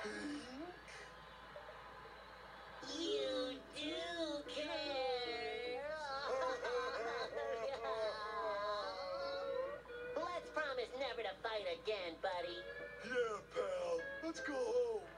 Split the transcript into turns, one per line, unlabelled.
You do care. Let's promise never to fight again, buddy.
Yeah, pal. Let's go home.